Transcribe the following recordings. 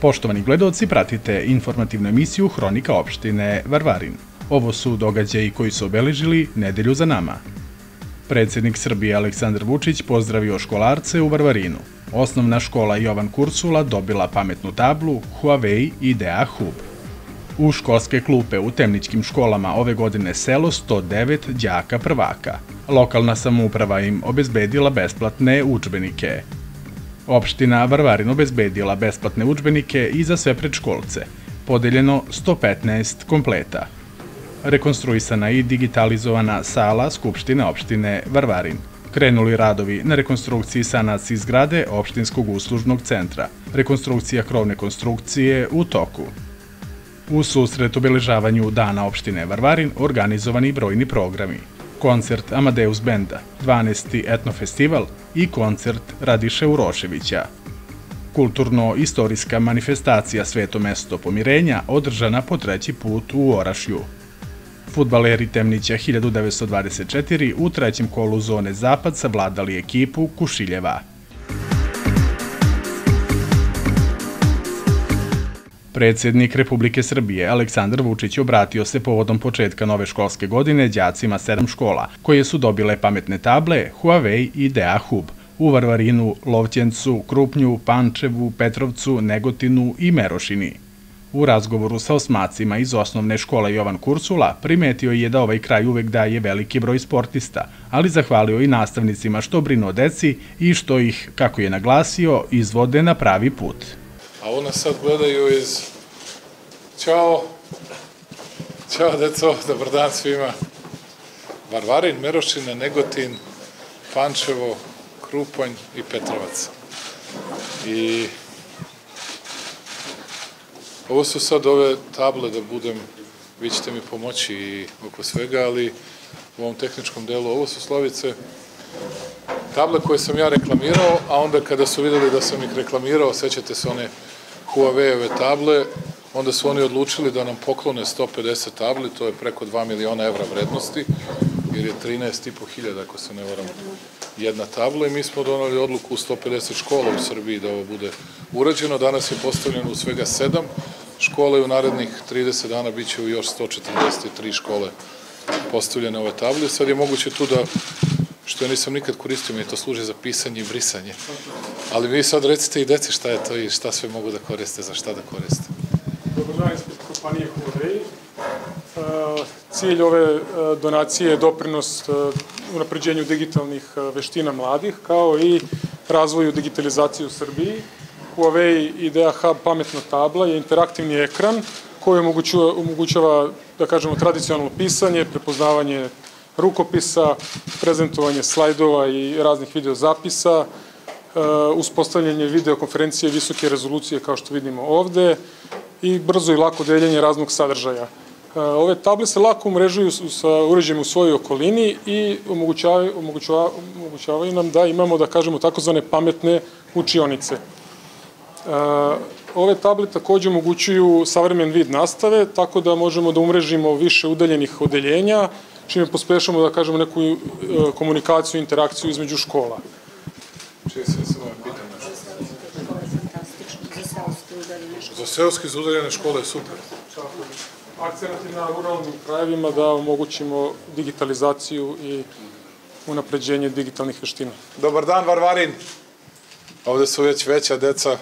Poštovani gledaoci, pratite informativnu emisiju Hronika opštine Varvarin. Ovo su događaji koji su obeležili nedelju za nama. Predsjednik Srbije Aleksandar Vučić pozdravio školarce u Varvarinu. Osnovna škola Jovan Kursula dobila pametnu tablu Huawei IDEA Hub. U školske klupe u temničkim školama ove godine selo 109 đaka prvaka. Lokalna samouprava im obezbedila besplatne udžbenike. Opština Varvarin obezbedila besplatne udžbenike i za sve predškolce. Podeljeno 115 kompleta. Rekonstruisana i digitalizovana sala Skupštine opštine Varvarin. Krenuli radovi na rekonstrukciji sanaciji zgrade opštinskog uslužnog centra. Rekonstrukcija krovne konstrukcije u toku. U susret obeležavanju Dana opštine Varvarin organizovani brojni programi. Koncert Amadeus Benda, 12. etnofestival i koncert Radiše Uroševića. Kulturno-istorijska manifestacija Sveto mesto pomirenja održana po 3. put u Orašju. Fudbaleri Temnića 1924 u 3. kolu zone Zapad savladali ekipu Kušiljeva. Predsjednik Republike Srbije Aleksandar Vučić obratio se povodom početka nove školske godine đacima 7 škola, koje su dobile pametne table Huawei IDEA Hub u Varvarinu, Lovćencu, Krupnju, Pančevu, Petrovcu, Negotinu i Merošini. U razgovoru sa osmacima iz osnovne škole Jovan Kursula primetio je da ovaj kraj uvek daje veliki broj sportista, ali zahvalio i nastavnicima što brinu o deci i što ih, kako je naglasio, izvode na pravi put. A ona sad gledaju iz... Ćao! Ćao, deco, dobar dan svima. Varvarin, Merošina, Negotin, Pančevo, Krupanj i Petrovac. I ovo su sad ove table da budem, vi ćete mi pomoći i oko svega, ali u ovom tehničkom delu ovo su Slavice, table koje sam ja reklamirao, a onda kada su videli da sam ih reklamirao, sećate se one Huawei-ove table, onda su oni odlučili da nam poklone 150 tabli, to je preko 2 miliona evra vrednosti, jer je 13.500, ako se ne varam, jedna tabla i mi smo donali odluku u 150 škola u Srbiji da ovo bude urađeno. Danas je postavljeno u svega 7 škola i u narednih 30 dana bit će u još 143 škole postavljene ove table. Sad je moguće tu da, što ja nisam nikad koristio, mi to služi za pisanje i brisanje. Ali vi sad recite i deci šta je to i šta sve mogu da koriste, za šta da koriste. Dobar dan ispred kompanije Huawei. Cilj ove donacije je doprinos unapređenju digitalnih veština mladih, kao i razvoju digitalizacije u Srbiji. Huawei IDEA Hub pametna tabla je interaktivni ekran koji omogućava, da kažemo, tradicionalno pisanje, prepoznavanje rukopisa, prezentovanje slajdova i raznih videozapisa, uspostavljanje videokonferencije visoke rezolucije kao što vidimo ovde i brzo i lako deljenje raznog sadržaja. Ove table se lako umrežuju sa uređajem u svojoj okolini i omogućavaju nam da imamo, da kažemo, takozvane pametne učionice. Ove table takođe omogućuju savremen vid nastave, tako da možemo da umrežimo više udaljenih odeljenja, čime pospešamo, da kažemo, neku komunikaciju i interakciju između škola. Čije se samo pitam nešto? Za seoske udaljene škole je super. Akcenat je na ruralnim krajevima da omogućimo digitalizaciju i unapređenje digitalnih veština. Dobar dan, Varvarin. Ovde su već veća deca.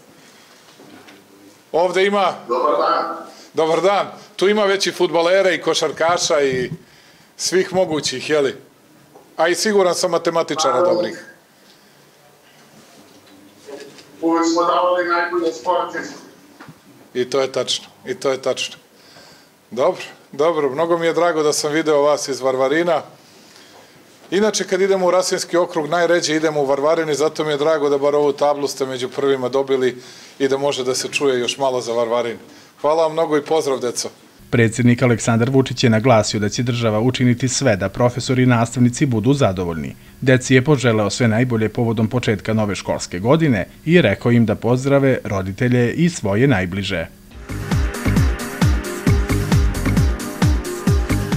Ovde ima... Dobar dan. Dobar dan. Tu ima već i fudbalera i košarkaša i svih mogućih, jeli? A i siguran sam matematičara dobrih. Uvijek smo davali najbolje sportiste. I to je tačno, i to je tačno. Dobro, dobro, mnogo mi je drago da sam video vas iz Varvarina. Inače, kad idemo u Rasinski okrug, najređe idemo u Varvarin i zato mi je drago da bar ovu tablu ste među prvima dobili i da može da se čuje još malo za Varvarin. Hvala vam mnogo i pozdrav, deco. Predsjednik Aleksandar Vučić je naglasio da će država učiniti sve da profesori i nastavnici budu zadovoljni. Deci je poželeo sve najbolje povodom početka nove školske godine i rekao im da pozdrave roditelje i svoje najbliže.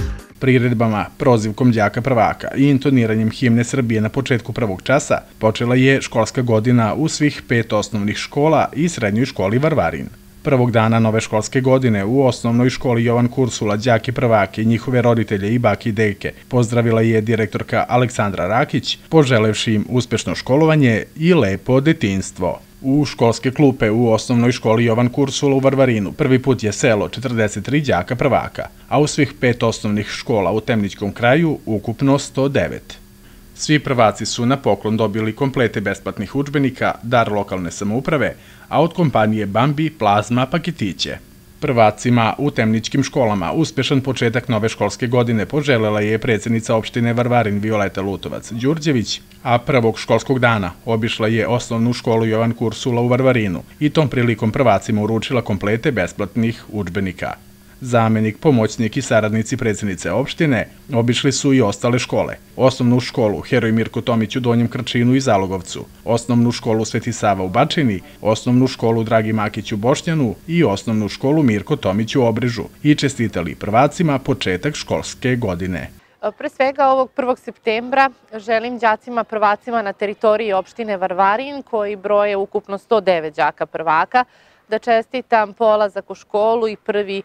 Priredbama, prozivkom đaka prvaka i intoniranjem himne Srbije na početku prvog časa počela je školska godina u svih 5 osnovnih škola i srednjoj školi Varvarin. Prvog dana nove školske godine u osnovnoj školi Jovan Kursula đake prvake, njihove roditelje i bake i deke pozdravila je direktorka Aleksandra Rakić, poželevši im uspešno školovanje i lepo detinjstvo. U školske klupe u osnovnoj školi Jovan Kursula u Varvarinu prvi put je selo 43 đaka prvaka, a u svih 5 osnovnih škola u Temničkom kraju ukupno 109. Svi prvaci su na poklon dobili komplete besplatnih udžbenika, dar lokalne samouprave, a od kompanije Bambi plazma paketiće. Prvacima u temničkim školama uspešan početak nove školske godine poželela je predsjednica opštine Varvarin Violeta Lutovac-Đurđević, a prvog školskog dana obišla je osnovnu školu Jovan Kursula u Varvarinu i tom prilikom prvacima uručila komplete besplatnih udžbenika. Zamenik, pomoćnik i saradnici predsjednice opštine obišli su i ostale škole. Osnovnu školu Heroj Mirko Tomić u Donjem Krčinu i Zalogovcu, osnovnu školu Sveti Sava u Bačini, osnovnu školu Dragi Makić u Bošnjanu i osnovnu školu Mirko Tomić u Obrežu i čestitali prvacima početak školske godine. Pre svega ovog 1. septembra želim đacima prvacima na teritoriji opštine Varvarin, koji broje ukupno 109 đaka prvaka, da čestitam polazak u školu i prvi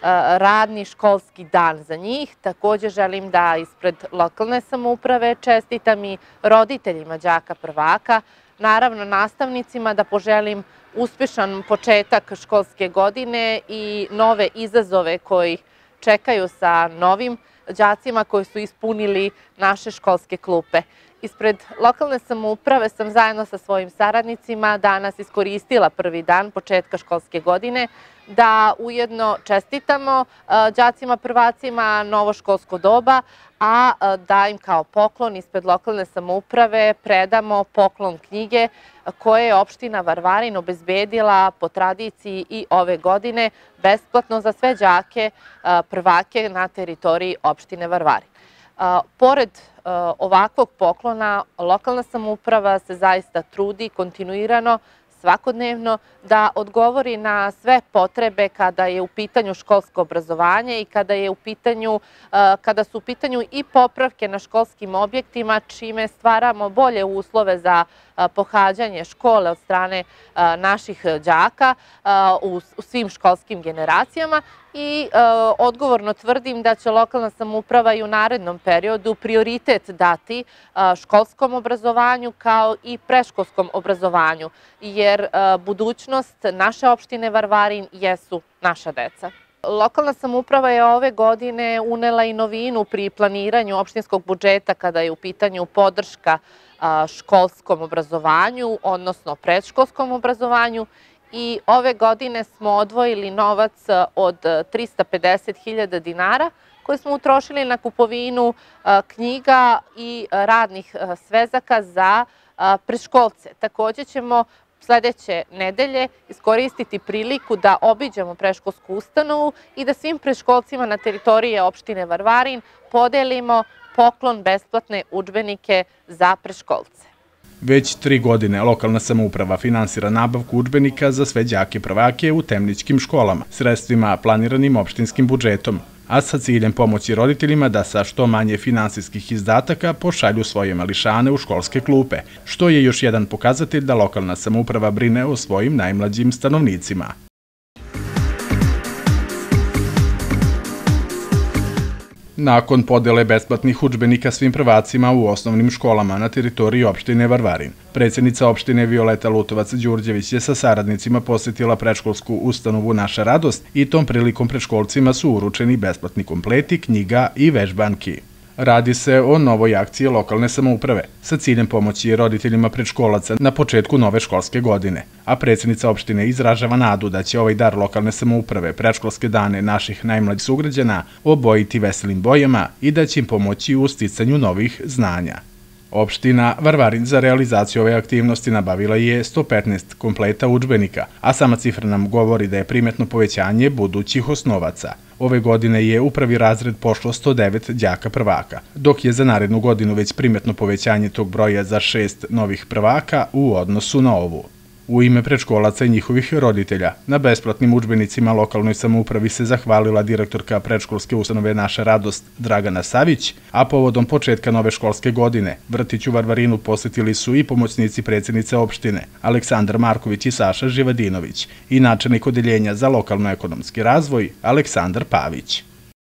radni školski dan za njih. Također želim da ispred lokalne samouprave čestitam i roditeljima đaka prvaka, naravno nastavnicima da poželim uspešan početak školske godine i nove izazove koji čekaju sa novim đacima koji su ispunili naše školske klupe. Ispred lokalne samouprave sam zajedno sa svojim saradnicima danas iskoristila prvi dan početka školske godine da ujedno čestitamo đacima prvacima novo školsko doba, a da im kao poklon ispred lokalne samouprave predamo poklon knjige koje je opština Varvarin obezbedila po tradiciji i ove godine besplatno za sve đake prvake na teritoriji opštine Varvarin. Pored ovakvog poklona, lokalna samouprava se zaista trudi kontinuirano, svakodnevno, da odgovori na sve potrebe kada je u pitanju školsko obrazovanje i kada su u pitanju i popravke na školskim objektima, čime stvaramo bolje uslove za pohađanje škole od strane naših đaka u svim školskim generacijama i odgovorno tvrdim da će lokalna samouprava i u narednom periodu prioritet dati školskom obrazovanju kao i predškolskom obrazovanju, jer budućnost naše opštine Varvarin jesu naša deca. Lokalna samouprava je ove godine unela i novinu pri planiranju opštinskog budžeta kada je u pitanju podrška školskom obrazovanju, odnosno predškolskom obrazovanju, i ove godine smo odvojili novac od 350.000 dinara koje smo utrošili na kupovinu knjiga i radnih svezaka za predškolce. Također ćemo sledeće nedelje iskoristiti priliku da obiđemo predškolsku ustanovu i da svim predškolcima na teritoriji opštine Varvarin podelimo poklon besplatne udžbenike za predškolce. Već 3 godine lokalna samouprava finansira nabavku udžbenika za sve đake prvake u temničkim školama, sredstvima planiranim opštinskim budžetom, a sa ciljem pomoći roditeljima da sa što manje finansijskih izdataka pošalju svoje mališane u školske klupe, što je još jedan pokazatelj da lokalna samouprava brine o svojim najmlađim stanovnicima. Nakon podele besplatnih udžbenika svim prvacima u osnovnim školama na teritoriji opštine Varvarin, predsjednica opštine Violeta Lutovac-Đurđević je sa saradnicima posjetila predškolsku ustanovu Naša radost i tom prilikom predškolcima su uručeni besplatni kompleti, knjiga i vežbanki. Radi se o novoj akciji lokalne samouprave sa ciljem pomoći roditeljima predškolaca na početku nove školske godine, a predsjednica opštine izražava nadu da će ovaj dar lokalne samouprave predškolske dane naših najmlađih sugrađana obojiti veselim bojama i da će im pomoći u sticanju novih znanja. Opština Varvarin za realizaciju ove aktivnosti nabavila je 115 kompleta udžbenika, a sama cifra nam govori da je primetno povećanje budućih osnovaca. Ove godine je u prvi razred pošlo 109 đaka prvaka, dok je za narednu godinu već primetno povećanje tog broja za 6 novih prvaka u odnosu na ovu. U ime predškolaca i njihovih roditelja, na besplatnim udžbenicima lokalnoj samoupravi se zahvalila direktorka predškolske ustanove Naša radost Dragana Savić, a povodom početka nove školske godine vrtić u Varvarinu posetili su i pomoćnici predsjednice opštine Aleksandar Marković i Saša Živadinović i načelnik odeljenja za lokalno-ekonomski razvoj Aleksandar Pavić.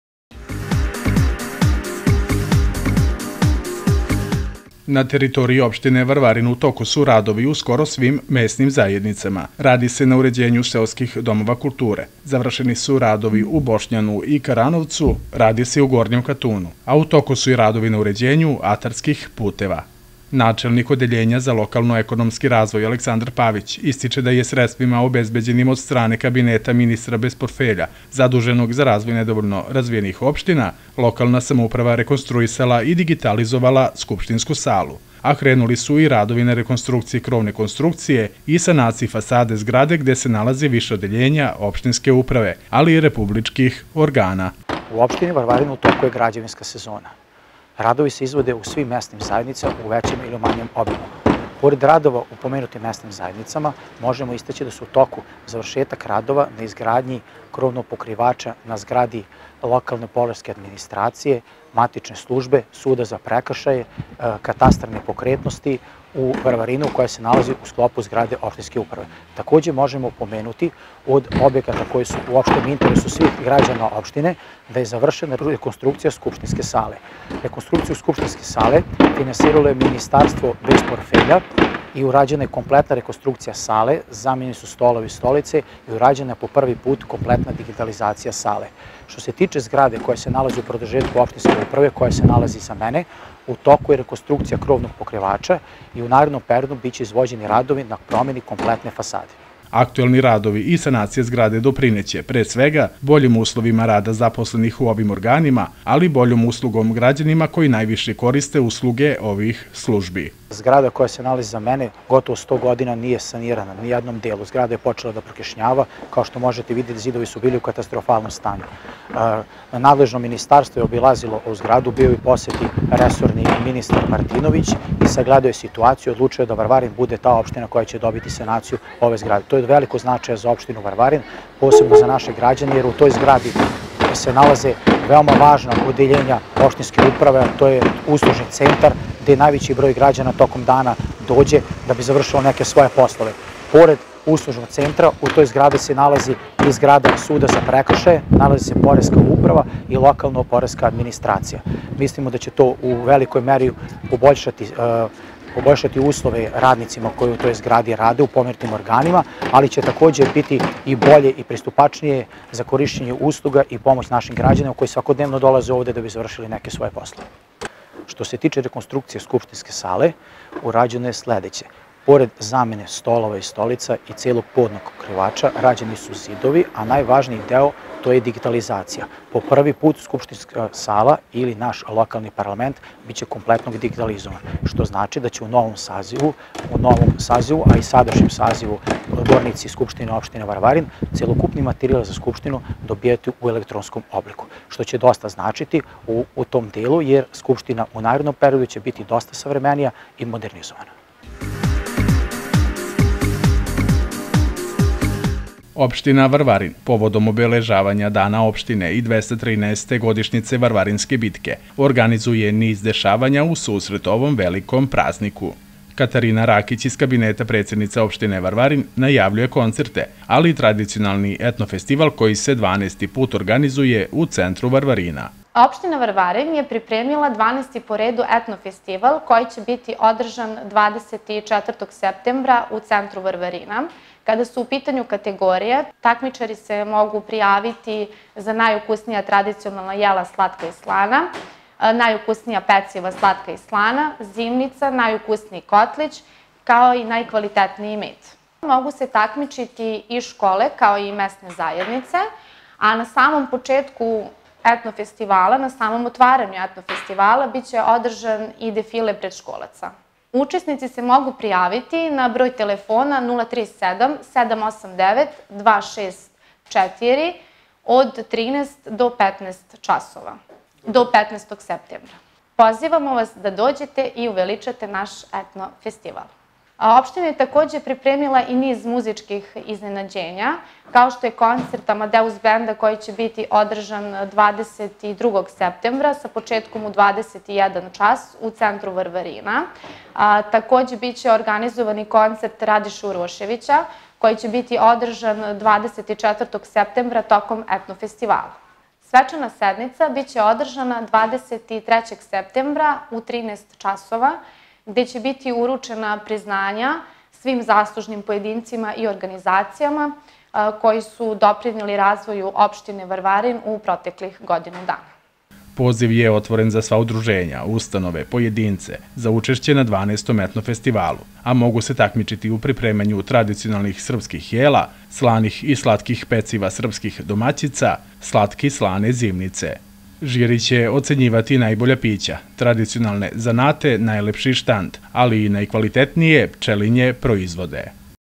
Na teritoriji opštine Varvarin u toku su radovi u skoro svim mesnim zajednicama. Radi se na uređenju seoskih domova kulture. Završeni su radovi u Bošnjanu i Karanovcu, radi se u Gornjem Katunu, a u toku su i radovi na uređenju atarskih puteva. Načelnik odeljenja za lokalno-ekonomski razvoj Aleksandar Pavić ističe da je sredstvima obezbeđenim od strane kabineta ministra bez portfelja, zaduženog za razvoj nedovoljno razvijenih opština, lokalna samouprava rekonstruisala i digitalizovala skupštinsku salu, a krenuli su i radovi na rekonstrukciji krovne konstrukcije i sanaciji fasade zgrade gde se nalazi više odeljenja opštinske uprave, ali i republičkih organa. U opštini Varvarin u toku je građevinska sezona. Radovi se izvode u svim mesnim zajednicama u većem ili manjem obimu. Pored radova u pomenutim mesnim zajednicama, možemo istaći da su u toku završetak radova na izgradnji krovnog pokrivača na zgradi lokalne poreske administracije, matične službe, suda za prekršaje, katastra nepokretnosti u Varvarinu koja se nalazi u sklopu zgrade opštinske uprave. Takođe možemo pomenuti od objekata koji su u opštem interesu svih građana opštine da je završena rekonstrukcija skupštinske sale. Rekonstrukciju skupštinske sale finansiralo je ministarstvo bez portfelja i urađena je kompletna rekonstrukcija sale, zamenjeni su stolovi i stolice i urađena je po prvi put kompletna digitalizacija sale. Što se tiče zgrade koja se nalazi u produžetku opštinske uprave, koja se nalazi za mene, u toku je rekonstrukcija krovnog pokrivača i u narednom periodu biće izvođeni radovi na promjeni kompletne fasade. Aktuelni radovi i sanacije zgrade doprineće, pre svega, boljim uslovima rada zaposlenih u ovim organima, ali i boljom uslugom građanima koji najviše koriste usluge ovih službi. Zgrada koja se nalazi za mene gotovo 100 godina nije sanirana ni jednom delu. Zgrada je počela da prokišnjava, kao što možete vidjeti, zidovi su bili u katastrofalnom stanju. Nadležno ministarstvo je obilazilo ovu zgradu, bio je u poseti resorni ministar Martinović i sagledao je situaciju, odlučio da Varvarin bude ta opština koja će dobiti sanaciju ove zgrade. To je od veliko značaja za opštinu Varvarin, posebno za naše građane, jer u toj zgradi se nalaze veoma važna odeljenja opštinske uprave, to je uslužni centar gde najveći broj građana tokom dana dođe da bi završilo neke svoje poslove. Pored uslužnog centra u toj zgradi se nalazi i zgrada suda za prekršaje, nalazi se poreska uprava i lokalno poreska administracija. Mislimo da će to u velikoj meri poboljšati uslove radnicima koji u toj zgradi rade u pomenutim organima, ali će također biti i bolje i pristupačnije za korišćenje usluga i pomoć našim građanima koji svakodnevno dolaze ovde da bi završili neke svoje poslove. Što se tiče rekonstrukcije skupštinske sale, urađeno je sledeće. Pored zamene stolova i stolica i celog podnog pokrivača, rađeni su zidovi, a najvažniji deo to je digitalizacija. Po prvi put skupštinska sala ili naš lokalni parlament biće kompletno digitalizovan, što znači da će u novom sazivu, a i sadašnjem sazivu odbornici Skupštine opštine Varvarin, celokupni materijal za Skupštinu dobijati u elektronskom obliku, što će dosta značiti u tom delu, jer Skupština u narednom periodu će biti dosta savremenija i modernizovana. Opština Varvarin, povodom obeležavanja Dana opštine i 213. godišnjice Varvarinske bitke, organizuje niz dešavanja u susret ovom velikom prazniku. Katarina Rakić iz kabineta predsjednice opštine Varvarin najavljuje koncerte, ali i tradicionalni etnofestival koji se 12. put organizuje u centru Varvarina. Opština Varvarin je pripremila 12. po redu etnofestival koji će biti održan 24. septembra u centru Varvarina. Kada su u pitanju kategorije, takmičari se mogu prijaviti za najukusnija tradicionalna jela slatka i slana, najukusnija peciva slatka i slana, zimnica, najukusniji kotlić, kao i najkvalitetniji med. Mogu se takmičiti i škole, kao i mesne zajednice, a na samom početku etnofestivala, na samom otvaranju etnofestivala, biće održan i defile predškolaca. Učesnici se mogu prijaviti na broj telefona 037 789 264 od 13 do 15 časova, do 15. septembra. Pozivamo vas da dođete i uveličate naš etno festival. Opština je takođe pripremila i niz muzičkih iznenađenja, kao što je koncert Amadeus Benda koji će biti održan 22. septembra sa početkom u 21 čas u centru Varvarina. Takođe biće organizovani koncert Radiše Uroševića koji će biti održan 24. septembra tokom etnofestivala. Svečana sednica biće održana 23. septembra u 13 časova, gde će biti uručena priznanja svim zaslužnim pojedincima i organizacijama koji su doprineli razvoju opštine Varvarin u proteklih godinu dana. Poziv je otvoren za sva udruženja, ustanove, pojedince za učešće na 12. etnofestivalu, a mogu se takmičiti u pripremanju tradicionalnih srpskih jela, slanih i slatkih peciva srpskih domaćica, slatke i slane zimnice. Žiri će ocenjivati najbolja pića, tradicionalne zanate, najlepši štand, ali i najkvalitetnije pčelinje proizvode.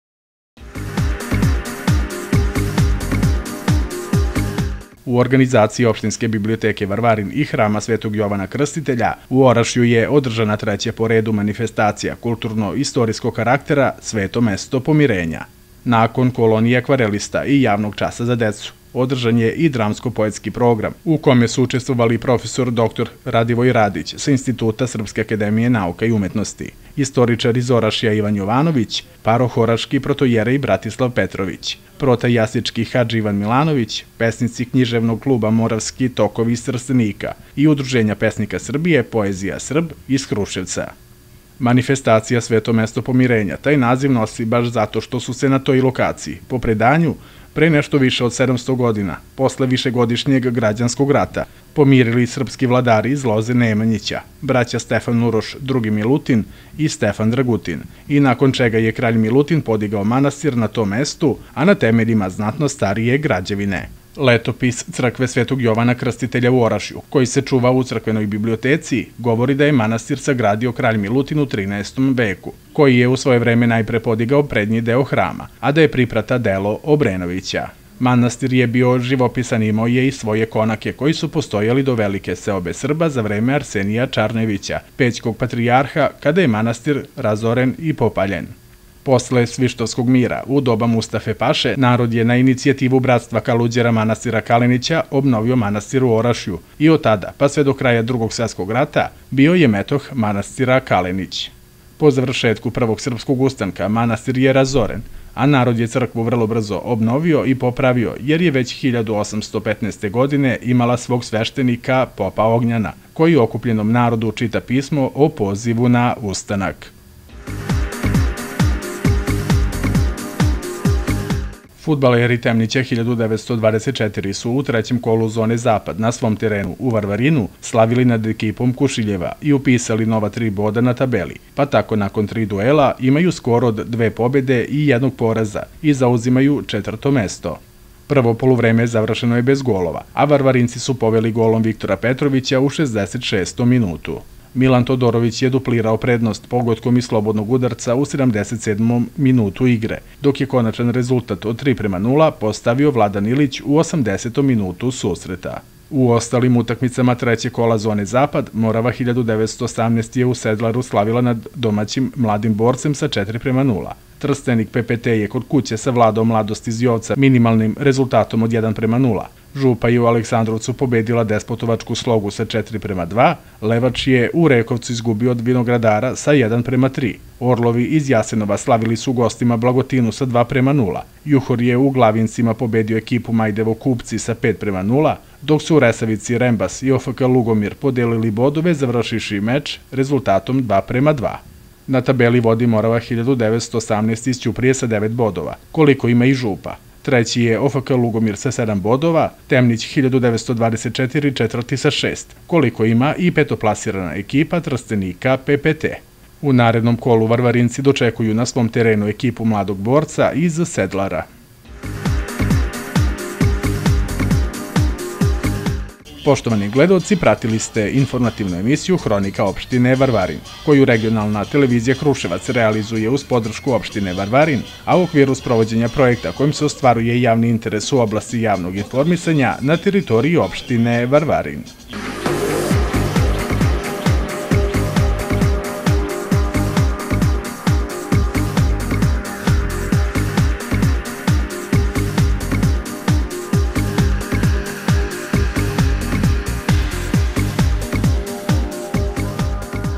U organizaciji Opštinske biblioteke Varvarin i Hrama Svetog Jovana Krstitelja u Orašju je održana treća po redu manifestacija kulturno-istorijskog karaktera Sveto mesto pomirenja. Nakon kolonije akvarelista i javnog časa za decu, održan je i dramsko-poetski program u kome su učestvovali profesor dr. Radivoj Radić sa Instituta Srpske akademije nauka i umetnosti, istoričar iz Orašja Ivan Jovanović, parohoraški protojerej Bratislav Petrović, protajasički Hadži Ivan Milanović, pesnici književnog kluba Moravski tokovi iz Trstenika i Udruženja pesnika Srbije Poezija Srb iz Kruševca. Manifestacija Sveto mesto pomirenja taj naziv nosi baš zato što su se na toj lokaciji, po predanju, pre nešto više od 700 godina, posle višegodišnjeg građanskog rata, pomirili srpski vladari iz loze Nemanjića, braća Stefan Uroš II. Milutin i Stefan Dragutin, i nakon čega je kralj Milutin podigao manastir na tom mestu, a na temeljima znatno starije građevine. Letopis crkve Svetog Jovana Krstitelja u Orašju, koji se čuva u crkvenoj biblioteci, govori da je manastir sagradio kralj Milutin u 13. veku, koji je u svoje vreme najpre podigao prednji deo hrama, a da je priprata delo Obrenovića. Manastir je bio živopisan, imao je i svoje konake koji su postojali do velike seobe Srba za vreme Arsenija Čarnevića, pećkog patrijarha, kada je manastir razoren i popaljen. Posle Svištovskog mira, u doba Mustafe Paše, narod je na inicijativu bratstva kaluđera manastira Kalenića obnovio manastir u Orašju i od tada, pa sve do kraja Drugog svjetskog rata, bio je metoh manastira Kalenić. Po završetku Prvog srpskog ustanka manastir je razoren, a narod je crkvu vrlo brzo obnovio i popravio, jer je već 1815. godine imala svog sveštenika popa Ognjana, koji okupljenom narodu čita pismo o pozivu na ustanak. Fudbaleri Temnića 1924 su u trećem kolu zone Zapad na svom terenu u Varvarinu slavili nad ekipom Kušiljeva i upisali nova 3 boda na tabeli, pa tako nakon 3 duela imaju skor od 2 pobede i 1 poraza i zauzimaju 4. mesto. Prvo poluvreme završeno je bez golova, a Varvarinci su poveli golom Viktora Petrovića u 66. minutu. Milan Todorović je duplirao prednost pogodkom iz slobodnog udarca u 77. minutu igre, dok je konačan rezultat od 3:0 postavio Vladan Ilić u 80. minutu susreta. U ostalim utakmicama treće kola zone Zapad, Morava 1918 je u Sedlaru slavila nad domaćim Mladim Borcem sa 4:0. Trstenik PPT je kod kuće savladao Mladost iz Jovca minimalnim rezultatom od 1:0. Župa je u Aleksandrovcu pobedila Despotovačku Slogu sa 4:2, Levač je u Rekovcu izgubio od Vinogradara sa 1:3. Orlovi iz Jasenova slavili su gostima Blagotinu sa 2:0. Juhor je u Glavincima pobedio ekipu Majdevo Kupci sa 5:0, dok su u Resavici Rembas i OFK Lugomir podelili bodove završiši meč rezultatom 2:2. Na tabeli vodi Morava 1918 iz Ćuprije sa 9 bodova, koliko ima i Župa. Treći je OFK Lugomir sa 7 bodova, Temnić 1924 četvrti sa 6, koliko ima i petoplasirana ekipa Trstenika PPT. U narednom kolu Varvarinci dočekuju na svom terenu ekipu Mladog Borca iz Sedlara. Poštovani gledaoci, pratili ste informativnu emisiju Hronika opštine Varvarin, koju regionalna televizija Kruševac realizuje uz podršku opštine Varvarin, a u okviru sprovođenja projekta kojim se ostvaruje javni interes u oblasti javnog informisanja na teritoriji opštine Varvarin.